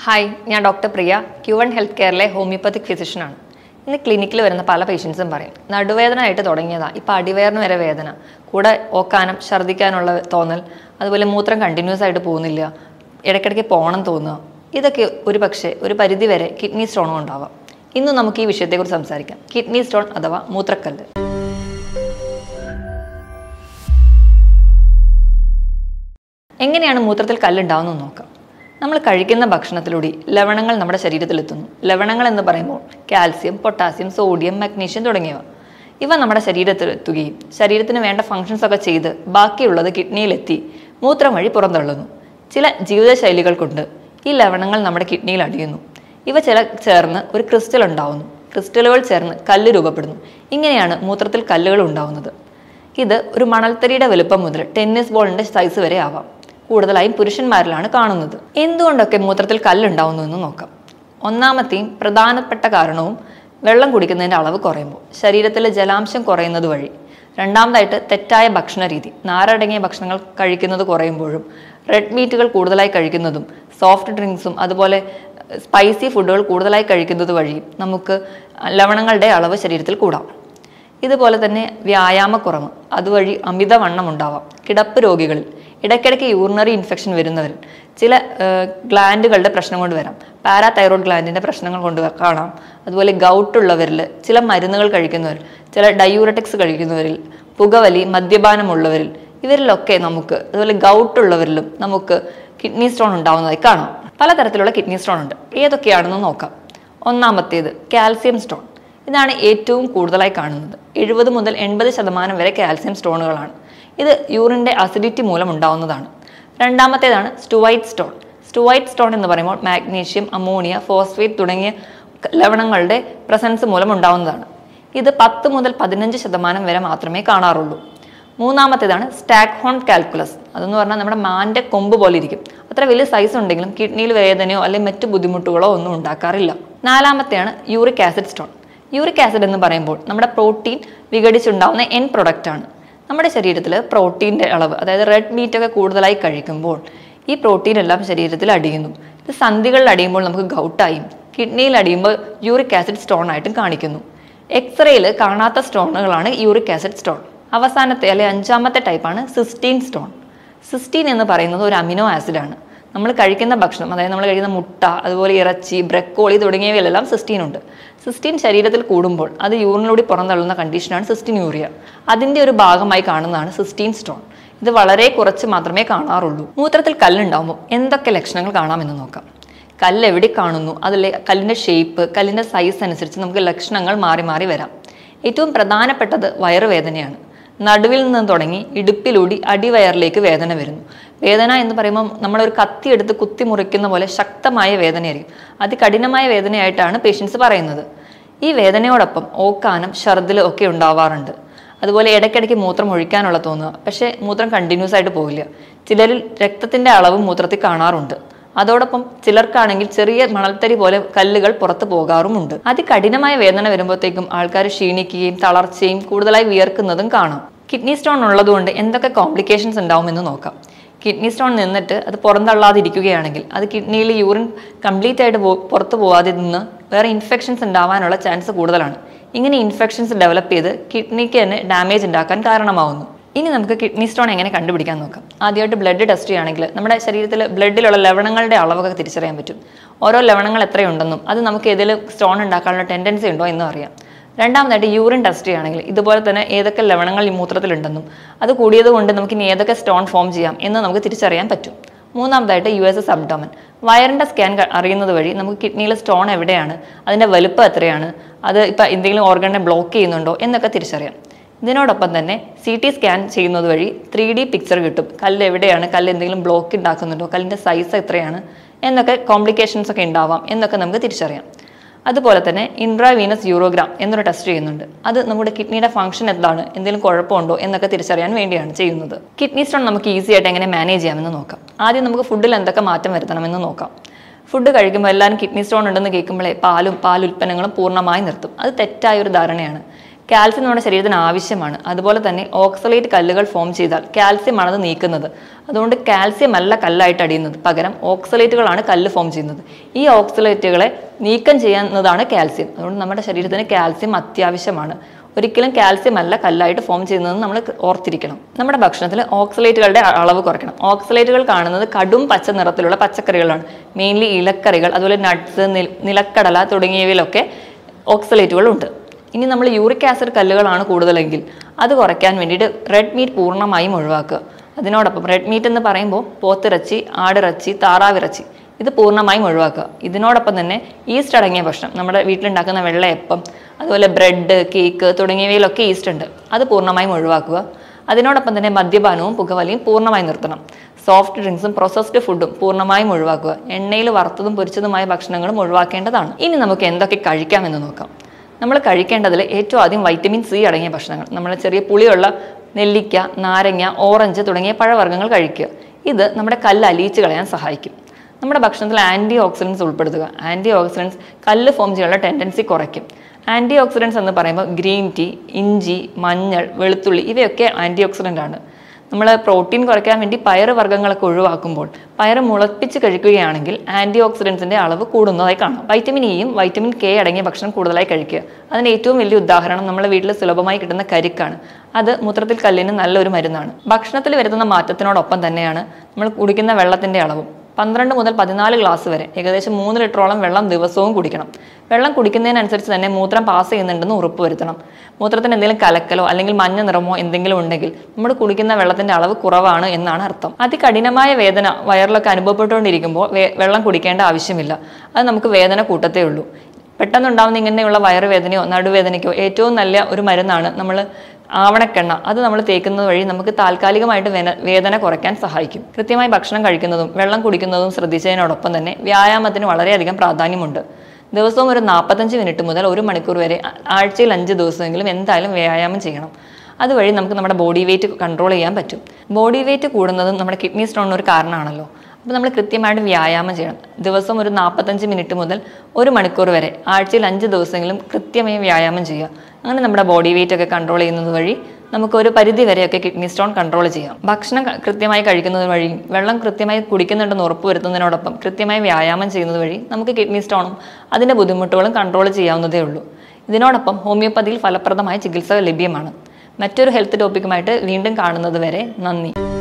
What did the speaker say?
Hi, I am Dr.Priya, Q1 Healthcare homeopathic physician. In the clinic, we have patients. നടുവേദന ആയിട്ട് തുടങ്ങിയതാ ഇപ്പോൾ അടിവയറിന് വരെ വേദന കൂടെ ഓക്കാനം ഛർദ്ദിക്കാനുള്ള തോന്നൽ അതുപോലെ മൂത്രം കണ്ടിന്യൂസ് ആയിട്ട് പോകുന്നില്ല ഇടയ്ക്കിടയ്ക്ക് പോണം തോന്നുക ഇതൊക്കെ ഒരുപക്ഷേ ഒരു പരിധി വരെ കിഡ്നി സ്റ്റോൺ ഉണ്ടാവാം ഇന്ന് നമുക്ക് ഈ വിഷയത്തെക്കുറിച്ച് സംസാരിക്കാം കിഡ്നി സ്റ്റോൺ അഥവാ മൂത്രക്കല്ല് എങ്ങനെയാണ് മൂത്രത്തിൽ കല്ലുണ്ടാവുന്നത് നോക്കാം നമ്മൾ കഴിക്കുന്ന ഭക്ഷണത്തിലൂടെ ലവണങ്ങൾ നമ്മുടെ ശരീരത്തിൽ എത്തുന്നു ലവണങ്ങൾ എന്ന് പറയുമ്പോൾ കാൽസ്യം പൊട്ടാസ്യം സോഡിയം മഗ്നീഷ്യം തുടങ്ങിയവ ഇവ നമ്മുടെ ശരീരത്തിൽ എത്തുകയും ശരീരത്തിന് വേണ്ട ഫങ്ഷൻസ് ഒക്കെ ചെയ്ത് ബാക്കിയുള്ളത് കിഡ്നിയിലെത്തി മൂത്രം വഴി പുറന്തള്ളുന്നു ചില ജീവിതശൈലികൾ കൊണ്ട് ഈ ലവണങ്ങൾ നമ്മുടെ കിഡ്നിയിൽ അടിയുന്നു ഇവ ചേർന്ന് ഒരു ക്രിസ്റ്റൽ ഉണ്ടാവുന്നു ക്രിസ്റ്റലുകൾ ചേർന്ന് കല്ല് രൂപപ്പെടുന്നു ഇങ്ങനെയാണ് മൂത്രത്തിൽ കല്ലുകൾ ഉണ്ടാവുന്നത് ഇത് ഒരു മണൽത്തരിയുടെ വലുപ്പം മുതൽ ടെന്നീസ് ബോളിന്റെ സൈസ് വരെ ആവാം കൂടുതലായും പുരുഷന്മാരിലാണ് കാണുന്നത് എന്തുകൊണ്ടൊക്കെ മൂത്രത്തിൽ കല്ലുണ്ടാവുന്നു എന്ന് നോക്കാം ഒന്നാമത്തെയും പ്രധാനപ്പെട്ട കാരണവും വെള്ളം കുടിക്കുന്നതിന്റെ അളവ് കുറയുമ്പോൾ ശരീരത്തിലെ ജലാംശം കുറയുന്നത് വഴി രണ്ടാമതായിട്ട് തെറ്റായ ഭക്ഷണ രീതി നാരടങ്ങിയ ഭക്ഷണങ്ങൾ കഴിക്കുന്നത് കുറയുമ്പോഴും റെഡ് മീറ്റുകൾ കൂടുതലായി കഴിക്കുന്നതും സോഫ്റ്റ് ഡ്രിങ്ക്സും അതുപോലെ സ്പൈസി ഫുഡുകൾ കൂടുതലായി കഴിക്കുന്നത് വഴി നമുക്ക് ലവണങ്ങളുടെ അളവ് ശരീരത്തിൽ കൂടാം ഇതുപോലെ തന്നെ വ്യായാമക്കുറവ് അതുവഴി അമിതവണ്ണം ഉണ്ടാവാം കിടപ്പ് രോഗികളിൽ ഇടയ്ക്കിടയ്ക്ക് യൂറിനറി ഇൻഫെക്ഷൻ വരുന്നവരിൽ ചില ഗ്ലാൻഡുകളുടെ പ്രശ്നം കൊണ്ട് വരാം പാരാതൈറോയ്ഡ് ഗ്ലാൻഡിൻ്റെ പ്രശ്നങ്ങൾ കൊണ്ട് കാണാം അതുപോലെ ഗൗട്ടുള്ളവരിൽ ചില മരുന്നുകൾ കഴിക്കുന്നവരിൽ ചില ഡയൂററ്റിക്സ് കഴിക്കുന്നവരിൽ പുകവലി മദ്യപാനമുള്ളവരിൽ ഇവരിലൊക്കെ നമുക്ക് അതുപോലെ ഗൗട്ടുള്ളവരിലും നമുക്ക് കിഡ്നി സ്റ്റോൺ ഉണ്ടാവുന്നതായി കാണാം പലതരത്തിലുള്ള കിഡ്നി സ്റ്റോൺ ഉണ്ട് ഏതൊക്കെയാണെന്ന് നോക്കാം ഒന്നാമത്തേത് കാൽസ്യം സ്റ്റോൺ ഇതാണ് ഏറ്റവും കൂടുതലായി കാണുന്നത് 70 മുതൽ 80% വരെ കാൽസ്യം സ്റ്റോണുകളാണ് ഇത് യൂറിൻ്റെ അസിഡിറ്റി മൂലം ഉണ്ടാവുന്നതാണ് രണ്ടാമത്തേതാണ് സ്റ്റുവൈറ്റ് സ്റ്റോൺ സ്റ്റുവൈറ്റ് സ്റ്റോൺ എന്ന് പറയുമ്പോൾ മാഗ്നീഷ്യം അമോണിയ ഫോസ്ഫേറ്റ് തുടങ്ങിയ ലവണങ്ങളുടെ പ്രസൻസ് മൂലം ഉണ്ടാവുന്നതാണ് ഇത് 10 മുതൽ 15% വരെ മാത്രമേ കാണാറുള്ളൂ മൂന്നാമത്തേതാണ് സ്റ്റാക്ക്ഹോൺ കാൽക്കുലസ് അതെന്ന് പറഞ്ഞാൽ നമ്മുടെ മാൻ്റെ കൊമ്പ് പോലെ ഇരിക്കും അത്ര വലിയ സൈസ് ഉണ്ടെങ്കിലും കിഡ്നിയിൽ വേദനയോ അല്ലെങ്കിൽ മറ്റു ബുദ്ധിമുട്ടുകളോ ഒന്നും ഉണ്ടാക്കാറില്ല നാലാമത്തെയാണ് uric acid stone uric acid എന്ന് പറയുമ്പോൾ നമ്മുടെ പ്രോട്ടീൻ വിഘടിച്ചുണ്ടാവുന്ന എൻ പ്രൊഡക്റ്റാണ് നമ്മുടെ ശരീരത്തിൽ പ്രോട്ടീൻ്റെ അളവ് അതായത് റെഡ് മീറ്റ് ഒക്കെ കൂടുതലായി കഴിക്കുമ്പോൾ ഈ പ്രോട്ടീൻ എല്ലാം ശരീരത്തിൽ അടിയുന്നു ഇത് സന്ധികളിൽ അടിയുമ്പോൾ നമുക്ക് ഗൗട്ടായും കിഡ്നിയിൽ അടിയുമ്പോൾ യൂറിക് ആസിഡ് സ്റ്റോൺ ആയിട്ടും കാണിക്കുന്നു എക്സ്റേയിൽ കാണാത്ത സ്റ്റോണുകളാണ് യൂറിക് ആസിഡ് സ്റ്റോൺ അവസാനത്തെ അല്ലെങ്കിൽ അഞ്ചാമത്തെ ടൈപ്പാണ് സിസ്റ്റീൻ സ്റ്റോൺ സിസ്റ്റീൻ എന്ന് പറയുന്നത് ഒരു അമിനോ ആസിഡാണ് നമ്മൾ കഴിക്കുന്ന ഭക്ഷണം അതായത് നമ്മൾ കഴിക്കുന്ന മുട്ട അതുപോലെ ഇറച്ചി ബ്രക്കോളി തുടങ്ങിയവയിലെല്ലാം സിസ്റ്റീൻ ഉണ്ട് സിസ്റ്റീൻ ശരീരത്തിൽ കൂടുമ്പോൾ അത് യൂറിനിലൂടെ പുറന്തള്ളുന്ന കണ്ടീഷനാണ് സിസ്റ്റീൻ യൂറിയ അതിൻ്റെ ഒരു ഭാഗമായി കാണുന്നതാണ് സിസ്റ്റീൻ സ്റ്റോൺ ഇത് വളരെ കുറച്ച് മാത്രമേ കാണാറുള്ളൂ മൂത്രത്തിൽ കല്ലുണ്ടാകുമ്പോൾ എന്തൊക്കെ ലക്ഷണങ്ങൾ കാണാമെന്ന് നോക്കാം കല്ല് എവിടെ കാണുന്നു അതിലെ കല്ലിൻ്റെ ഷേപ്പ് കല്ലിൻ്റെ സൈസ് അനുസരിച്ച് നമുക്ക് ലക്ഷണങ്ങൾ മാറി മാറി വരാം ഏറ്റവും പ്രധാനപ്പെട്ടത് വയറുവേദനയാണ് നടുവിൽ നിന്ന് തുടങ്ങി ഇടുപ്പിലൂടി അടിവയറിലേക്ക് വേദന വരുന്നു വേദന എന്ന് പറയുമ്പോൾ നമ്മളൊരു കത്തി എടുത്ത് കുത്തി മുറിക്കുന്ന പോലെ ശക്തമായ വേദനയായിരിക്കും അതികഠിനമായ വേദനയായിട്ടാണ് പേഷ്യൻസ് പറയുന്നത് ഈ വേദനയോടൊപ്പം ഓക്കാനം ഛർദ്ദിലും ഒക്കെ ഉണ്ടാവാറുണ്ട് അതുപോലെ ഇടയ്ക്കിടയ്ക്ക് മൂത്രം ഒഴിക്കാനുള്ള തോന്നുക പക്ഷേ മൂത്രം കണ്ടിന്യൂസ് ആയിട്ട് പോകില്ല ചിലരിൽ രക്തത്തിൻ്റെ അളവ് മൂത്രത്തിൽ കാണാറുണ്ട് അതോടൊപ്പം ചിലർക്കാണെങ്കിൽ ചെറിയ മണൽത്തരി പോലെ കല്ലുകൾ പുറത്തു പോകാറുമുണ്ട് അതികഠിനമായ വേദന വരുമ്പോഴത്തേക്കും ആൾക്കാർ ക്ഷീണിക്കുകയും തളർച്ചയും കൂടുതലായി വിയർക്കുന്നതും കാണാം കിഡ്നി സ്റ്റോൺ ഉള്ളതുകൊണ്ട് എന്തൊക്കെ കോംപ്ലിക്കേഷൻസ് ഉണ്ടാവുമെന്ന് നോക്കാം കിഡ്നി സ്റ്റോൺ നിന്നിട്ട് അത് പുറന്തള്ളാതിരിക്കുകയാണെങ്കിൽ അത് കിഡ്നിയിൽ യൂറിൻ കംപ്ലീറ്റ് ആയിട്ട് പുറത്തു പോകാതെ നിന്ന് വേറെ ഇൻഫെക്ഷൻസ് ഉണ്ടാവാനുള്ള ചാൻസ് കൂടുതലാണ് ഇങ്ങനെ ഇൻഫെക്ഷൻസ് ഡെവലപ്പ് ചെയ്ത് കിഡ്നിക്ക് തന്നെ ഡാമേജ് ഉണ്ടാക്കാൻ കാരണമാവുന്നു ഇനി നമുക്ക് കിഡ്നി സ്റ്റോൺ എങ്ങനെ കണ്ടുപിടിക്കാൻ നോക്കാം ആദ്യമായിട്ട് ബ്ലഡ് ടെസ്റ്റ് ചെയ്യുകയാണെങ്കിൽ നമ്മുടെ ശരീരത്തിൽ ബ്ലഡിലുള്ള ലവണങ്ങളുടെ അളവൊക്കെ തിരിച്ചറിയാൻ പറ്റും ഓരോ ലവണങ്ങൾ എത്രയുണ്ടെന്നും അത് നമുക്ക് ഏതെങ്കിലും സ്റ്റോൺ ഉണ്ടാക്കാനുള്ള ടെൻഡൻസി ഉണ്ടോ എന്നും അറിയാം രണ്ടാമതായിട്ട് യൂറിൻ ടെസ്റ്റ് ചെയ്യുകയാണെങ്കിൽ ഇതുപോലെ തന്നെ ഏതൊക്കെ ലവണങ്ങൾ ഈ മൂത്രത്തിലുണ്ടെന്നും അത് കൂടിയത് കൊണ്ട് നമുക്ക് ഇനി ഏതൊക്കെ സ്റ്റോൺ ഫോം ചെയ്യാം എന്ന് നമുക്ക് തിരിച്ചറിയാൻ പറ്റും മൂന്നാമതായിട്ട് US അബ്ഡോമൻ വയറിൻ്റെ സ്കാൻ അറിയുന്നത് വഴി നമുക്ക് കിഡ്നിയിലെ സ്റ്റോൺ എവിടെയാണ് അതിൻ്റെ വലുപ്പം എത്രയാണ് അത് ഇപ്പം എന്തെങ്കിലും ഓർഗനെ ബ്ലോക്ക് ചെയ്യുന്നുണ്ടോ എന്നൊക്കെ തിരിച്ചറിയാം ഇതിനോടൊപ്പം തന്നെ CT സ്കാൻ ചെയ്യുന്നത് വഴി 3D പിക്ചർ കിട്ടും കല്ല് എവിടെയാണ് കല്ല് എന്തെങ്കിലും ബ്ലോക്ക് ഉണ്ടാക്കുന്നുണ്ടോ കല്ലിൻ്റെ സൈസ് എത്രയാണ് എന്നൊക്കെ കോംപ്ലിക്കേഷൻസ് ഒക്കെ ഉണ്ടാവാം എന്നൊക്കെ നമുക്ക് തിരിച്ചറിയാം അതുപോലെ തന്നെ ഇൻട്രാവീനസ് യൂറോഗ്രാം എന്നൊരു ടെസ്റ്റ് ചെയ്യുന്നുണ്ട് അത് നമ്മുടെ കിഡ്നിയുടെ ഫംഗ്ഷൻ എന്താണ് എന്തെങ്കിലും കുഴപ്പമുണ്ടോ എന്നൊക്കെ തിരിച്ചറിയാൻ വേണ്ടിയാണ് ചെയ്യുന്നത് കിഡ്നി സ്റ്റോൺ നമുക്ക് ഈസി ആയിട്ട് എങ്ങനെ മാനേജ് ചെയ്യാമെന്ന് നോക്കാം ആദ്യം നമുക്ക് ഫുഡിൽ എന്തൊക്കെ മാറ്റം വരുത്തണമെന്ന് നോക്കാം ഫുഡ് കഴിക്കുമ്പോൾ എല്ലാവരും കിഡ്നി സ്റ്റോൺ ഉണ്ടെന്ന് കേൾക്കുമ്പോഴേ പാലുൽപ്പന്നങ്ങളും പൂർണ്ണമായി നിർത്തും അത് തെറ്റായ ഒരു ധാരണയാണ് കാൽസ്യം നമ്മുടെ ശരീരത്തിന് ആവശ്യമാണ്. അതുപോലെ തന്നെ ഓക്സലേറ്റ് കല്ലുകൾ ഫോം ചെയ്താൽ കാൽസ്യമാണ് അത് നീക്കുന്നത്. അതുകൊണ്ട് കാൽസ്യം അല്ല കല്ലായിട്ട് അടിയുന്നത്, പകരം ഓക്സലേറ്റുകളാണ് കല്ല് ഫോം ചെയ്യുന്നത്. ഈ ഓക്സലേറ്റുകളെ നീക്കം ചെയ്യുന്നതാണ് കാൽസ്യം. അതുകൊണ്ട് നമ്മുടെ ശരീരത്തിന് കാൽസ്യം അത്യാവശ്യമാണ്. ഒരിക്കലും കാൽസ്യം അല്ല കല്ലായിട്ട് ഫോം ചെയ്യുന്നതെന്ന് നമ്മൾ ഓർത്തിരിക്കണം. നമ്മുടെ ഭക്ഷണത്തിൽ ഓക്സലേറ്റുകളുടെ അളവ് കുറയ്ക്കണം. ഓക്സലേറ്റുകൾ കാണുന്നത് കടും പച്ച നിറത്തിലുള്ള പച്ചക്കറികളാണ്. മെയിൻലി ഇലക്കറികൾ, അതുപോലെ നട്ട്സ്, നിലക്കടല തുടങ്ങിയവയിലൊക്കെ ഓക്സലേറ്റുകളുണ്ട്. ഇനി നമ്മൾ യൂറിക് ആസിഡ് കല്ലുകളാണ് കൂടുതലെങ്കിൽ അത് കുറയ്ക്കാൻ വേണ്ടിയിട്ട് റെഡ് മീറ്റ് പൂർണ്ണമായും ഒഴിവാക്കുക. അതിനോടൊപ്പം റെഡ് മീറ്റ് എന്ന് പറയുമ്പോൾ പോത്തിറച്ചി, ആടിറച്ചി, താറാവിറച്ചി ഇത് പൂർണ്ണമായും ഒഴിവാക്കുക. ഇതിനോടൊപ്പം തന്നെ ഈസ്റ്റ് അടങ്ങിയ ഭക്ഷണം, നമ്മുടെ വീട്ടിലുണ്ടാക്കുന്ന വെള്ളയപ്പം, അതുപോലെ ബ്രെഡ്, കേക്ക് തുടങ്ങിയവയിലൊക്കെ ഈസ്റ്റ് ഉണ്ട്, അത് പൂർണ്ണമായും ഒഴിവാക്കുക. അതിനോടൊപ്പം തന്നെ മദ്യപാനവും പുകവലിയും പൂർണ്ണമായി നിർത്തണം. സോഫ്റ്റ് ഡ്രിങ്ക്സും പ്രോസസ്ഡ് ഫുഡും പൂർണ്ണമായും ഒഴിവാക്കുക. എണ്ണയിൽ വറുത്തതും പൊരിച്ചതുമായ ഭക്ഷണങ്ങളും ഒഴിവാക്കേണ്ടതാണ്. ഇനി നമുക്ക് എന്തൊക്കെ കഴിക്കാമെന്ന് നോക്കാം. നമ്മൾ കഴിക്കേണ്ടതിൽ ഏറ്റവും ആദ്യം വൈറ്റമിൻ സി അടങ്ങിയ ഭക്ഷണങ്ങൾ, നമ്മൾ ചെറിയ പുളിയുള്ള നെല്ലിക്ക, നാരങ്ങ, ഓറഞ്ച് തുടങ്ങിയ പഴവർഗ്ഗങ്ങൾ കഴിക്കുക. ഇത് നമ്മുടെ കല്ല് അലിയിച്ച് കളയാൻ സഹായിക്കും. നമ്മുടെ ഭക്ഷണത്തിൽ ആൻറ്റി ഓക്സിഡൻസ് ഉൾപ്പെടുത്തുക. ആൻറ്റി ഓക്സിഡൻസ് കല്ല് ഫോം ചെയ്യാനുള്ള ടെൻഡൻസി കുറയ്ക്കും. ആൻറ്റി ഓക്സിഡൻസ് എന്ന് പറയുമ്പോൾ ഗ്രീൻ ടീ, ഇഞ്ചി, മഞ്ഞൾ, വെളുത്തുള്ളി ഇവയൊക്കെ ആൻറ്റി ഓക്സിഡൻ്റ് ആണ്. നമ്മൾ പ്രോട്ടീൻ കുറയ്ക്കാൻ വേണ്ടി പയറ് വർഗ്ഗങ്ങളൊക്കെ ഒഴിവാക്കുമ്പോൾ പയറ് മുളപ്പിച്ച് കഴിക്കുകയാണെങ്കിൽ ആൻറ്റി ഓക്സിഡൻസിൻ്റെ അളവ് കൂടുന്നതായി കാണാം. വൈറ്റമിൻ ഇയും വൈറ്റമിൻ കെ അടങ്ങിയ ഭക്ഷണം കൂടുതലായി കഴിക്കുക. അതിന് ഏറ്റവും വലിയ ഉദാഹരണം നമ്മുടെ വീട്ടിൽ സുലഭമായി കിട്ടുന്ന കരിക്കാണ്. അത് മൂത്രത്തിൽ കല്ലിന് നല്ലൊരു മരുന്നാണ്. ഭക്ഷണത്തിൽ വരുത്തുന്ന മാറ്റത്തിനോടൊപ്പം തന്നെയാണ് നമ്മൾ കുടിക്കുന്ന വെള്ളത്തിൻ്റെ അളവും. 12 മുതൽ 14 ഗ്ലാസ് വരെ, ഏകദേശം 3 ലിറ്ററോളം വെള്ളം ദിവസവും കുടിക്കണം. വെള്ളം കുടിക്കുന്നതിനനുസരിച്ച് തന്നെ മൂത്രം പാസ് ചെയ്യുന്നുണ്ടെന്ന് ഉറപ്പുവരുത്തണം. മൂത്രത്തിന് എന്തെങ്കിലും കലക്കലോ അല്ലെങ്കിൽ മഞ്ഞ നിറമോ എന്തെങ്കിലും ഉണ്ടെങ്കിൽ നമ്മൾ കുടിക്കുന്ന വെള്ളത്തിന്റെ അളവ് കുറവാണ് എന്നാണ് അർത്ഥം. അതികഠിനമായ വേദന വയറിലൊക്കെ അനുഭവപ്പെട്ടുകൊണ്ടിരിക്കുമ്പോൾ വെള്ളം കുടിക്കേണ്ട ആവശ്യമില്ല. അത് നമുക്ക് വേദന കൂട്ടത്തേ ഉള്ളൂ. പെട്ടെന്നുണ്ടാവുന്ന ഇങ്ങനെയുള്ള വയറുവേദനയോ നടുവേദനയ്ക്കോ ഏറ്റവും നല്ല ഒരു മരുന്നാണ് നമ്മൾ ആവണക്കെണ്ണ. അത് നമ്മൾ തേക്കുന്നത് വഴി നമുക്ക് താൽക്കാലികമായിട്ട് വേദന കുറയ്ക്കാൻ സഹായിക്കും. കൃത്യമായി ഭക്ഷണം കഴിക്കുന്നതും വെള്ളം കുടിക്കുന്നതും ശ്രദ്ധിച്ചതിനോടൊപ്പം തന്നെ വ്യായാമത്തിന് വളരെയധികം പ്രാധാന്യമുണ്ട്. ദിവസവും ഒരു 45 മിനിറ്റ് മുതൽ 1 മണിക്കൂർ വരെ ആഴ്ചയിൽ 5 ദിവസമെങ്കിലും എന്തായാലും വ്യായാമം ചെയ്യണം. അതുവഴി നമുക്ക് നമ്മുടെ ബോഡി വെയിറ്റ് കൺട്രോൾ ചെയ്യാൻ പറ്റും. ബോഡി വെയിറ്റ് കൂടുന്നതും നമ്മുടെ കിഡ്നി സ്റ്റോണിന് ഒരു കാരണമാണല്ലോ. അപ്പോൾ നമ്മൾ കൃത്യമായിട്ട് വ്യായാമം ചെയ്യണം. ദിവസം ഒരു 45 മിനിറ്റ് മുതൽ 1 മണിക്കൂർ വരെ ആഴ്ചയിൽ 5 ദിവസമെങ്കിലും കൃത്യമായി വ്യായാമം ചെയ്യുക. അങ്ങനെ നമ്മുടെ ബോഡി വെയിറ്റ് ഒക്കെ കൺട്രോൾ ചെയ്യുന്നത് വഴി നമുക്ക് ഒരു പരിധി വരെയൊക്കെ കിഡ്നി സ്റ്റോൺ കൺട്രോൾ ചെയ്യാം. ഭക്ഷണം കൃത്യമായി കഴിക്കുന്നത് വഴിയും വെള്ളം കൃത്യമായി കുടിക്കുന്നുണ്ടെന്ന് ഉറപ്പുവരുത്തുന്നതിനോടൊപ്പം കൃത്യമായി വ്യായാമം ചെയ്യുന്നത് വഴി നമുക്ക് കിഡ്നി സ്റ്റോണും അതിൻ്റെ ബുദ്ധിമുട്ടുകളും കൺട്രോൾ ചെയ്യാവുന്നതേ ഉള്ളൂ. ഇതിനോടൊപ്പം ഹോമിയോപ്പതിയിൽ ഫലപ്രദമായ ചികിത്സ ലഭ്യമാണ്. മറ്റൊരു ഹെൽത്ത് ടോപ്പിക്കുമായിട്ട് വീണ്ടും കാണുന്നത് വരെ നന്ദി.